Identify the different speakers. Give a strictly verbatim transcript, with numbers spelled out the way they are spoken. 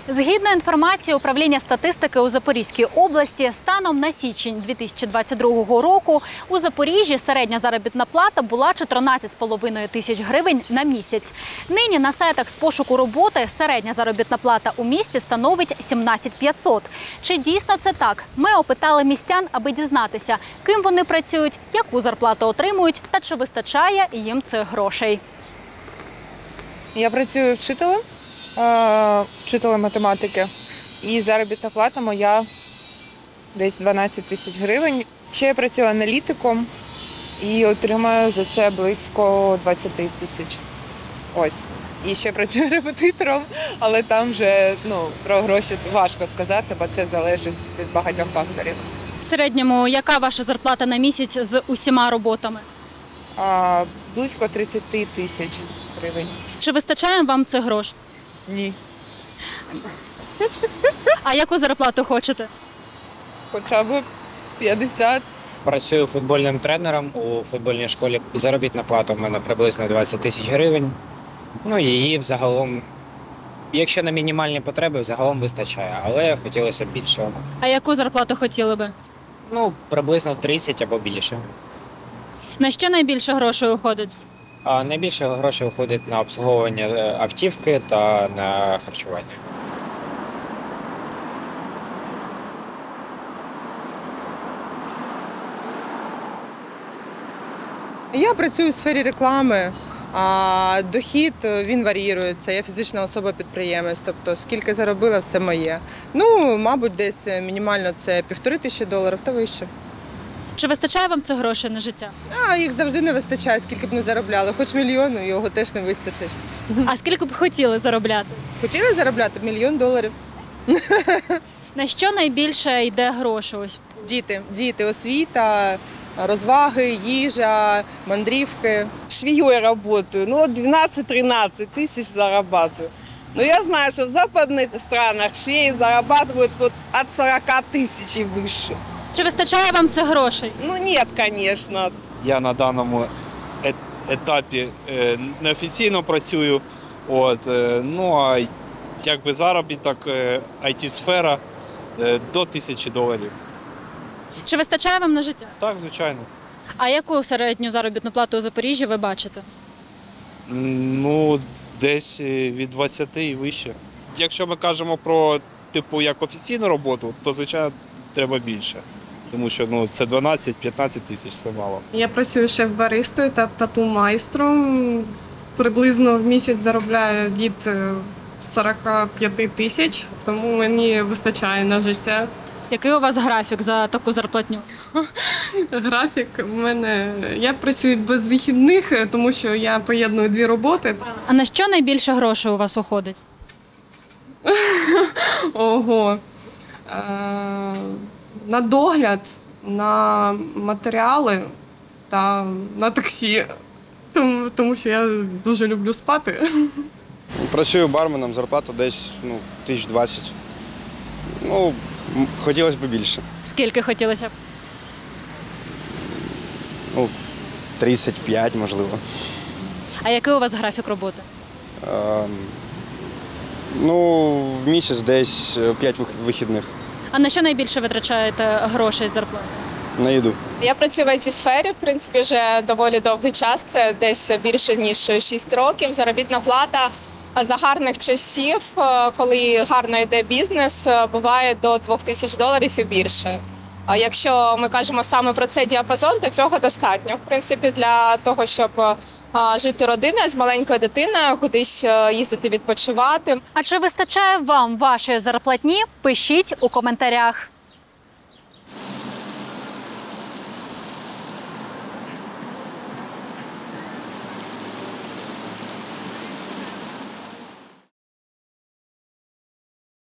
Speaker 1: Згідно інформації Управління статистики у Запорізькій області, станом на січень дві тисячі двадцять другого року у Запоріжжі середня заробітна плата була чотирнадцять з половиною тисяч гривень на місяць. Нині на сайтах з пошуку роботи середня заробітна плата у місті становить сімнадцять п'ятсот. Чи дійсно це так? Ми опитали містян, аби дізнатися, ким вони працюють, яку зарплату отримують та чи вистачає їм цих грошей.
Speaker 2: Я працюю вчителем, вчителем математики, і заробітна плата моя десь дванадцять тисяч гривень. Ще я працюю аналітиком і отримую за це близько двадцять тисяч. Ось. І ще працюю репетитором, але там вже ну, про гроші важко сказати, бо це залежить від багатьох факторів.
Speaker 1: В середньому, яка ваша зарплата на місяць з усіма роботами?
Speaker 2: А, близько тридцять тисяч гривень.
Speaker 1: Чи вистачає вам цих грошей?
Speaker 2: Ні.
Speaker 1: А яку зарплату хочете?
Speaker 2: Хоча б п'ятдесят.
Speaker 3: Працюю футбольним тренером у футбольній школі. Заробітна плата в мене приблизно двадцять тисяч гривень. Ну, її взагалом, якщо на мінімальні потреби, взагалом вистачає, але хотілося б більше.
Speaker 1: А яку зарплату хотіли би?
Speaker 3: Ну, приблизно тридцять або більше.
Speaker 1: На що найбільше грошей уходить?
Speaker 3: А найбільше грошей виходить на обслуговування автівки та на харчування.
Speaker 2: Я працюю у сфері реклами, а дохід він варіюється. Я фізична особа-підприємець, тобто скільки заробила, все моє. Ну, мабуть, десь мінімально це півтори тисячі доларів та вище.
Speaker 1: Чи вистачає вам цих грошей на життя?
Speaker 2: А їх завжди не вистачає, скільки б не заробляли. Хоч мільйон, його теж не вистачить.
Speaker 1: А скільки б хотіли заробляти?
Speaker 2: Хотіли заробляти мільйон доларів.
Speaker 1: На що найбільше йде грошей? Ось.
Speaker 2: Діти, діти, освіта, розваги, їжа, мандрівки.
Speaker 4: Швеей работаю, ну двенадцать-тринадцать тысяч зарабатываю. Но я знаю, что в западных странах швеи зарабатывают вот от сорока тысяч и выше.
Speaker 1: Чи вистачає вам цих грошей?
Speaker 4: Ну нет, конечно.
Speaker 5: Я на даному ет- етапі е, неофіційно працюю, от, е, ну а якби заробіток е, ай ті-сфера е, до тисячі доларів.
Speaker 1: Чи вистачає вам на життя?
Speaker 5: Так, звичайно.
Speaker 1: А яку середню заробітну плату у Запоріжжі ви бачите?
Speaker 5: М, Ну, десь е, від двадцяти і вище. Якщо ми кажемо про типу як офіційну роботу, то звичайно треба більше. Тому що ну, це дванадцять-п'ятнадцять тисяч, це мало.
Speaker 6: Я працюю шеф-баристою та тату-майстром. Приблизно в місяць заробляю від сорока п'яти тисяч, тому мені вистачає на життя.
Speaker 1: Який у вас графік за таку зарплатню?
Speaker 6: Графік у мене. Я працюю без вихідних, тому що я поєдную дві роботи.
Speaker 1: А на що найбільше грошей у вас уходить?
Speaker 6: Ого. Е, На догляд, на матеріали та на таксі. Тому, тому що я дуже люблю спати.
Speaker 7: Працюю барменом, зарплата десь ну, тисяч двадцять. Ну, м, хотілося б більше.
Speaker 1: Скільки хотілося б?
Speaker 7: Ну, тридцять п'ять, можливо.
Speaker 1: А який у вас графік роботи?
Speaker 7: Ем, ну, в місяць десь п'ять вихідних
Speaker 1: А на що найбільше витрачаєте грошей з зарплати?
Speaker 7: на їду.
Speaker 8: Я працюю в ай ті-сфері, в принципі, вже доволі довгий час, це десь більше ніж шість років. Заробітна плата за гарних часів, коли гарно йде бізнес, буває до двох тисяч доларів і більше. А якщо ми кажемо саме про цей діапазон, то цього достатньо, в принципі, для того, щоб жити родиною з маленькою дитиною, кудись їздити відпочивати.
Speaker 1: А чи вистачає вам вашої зарплатні? Пишіть у коментарях.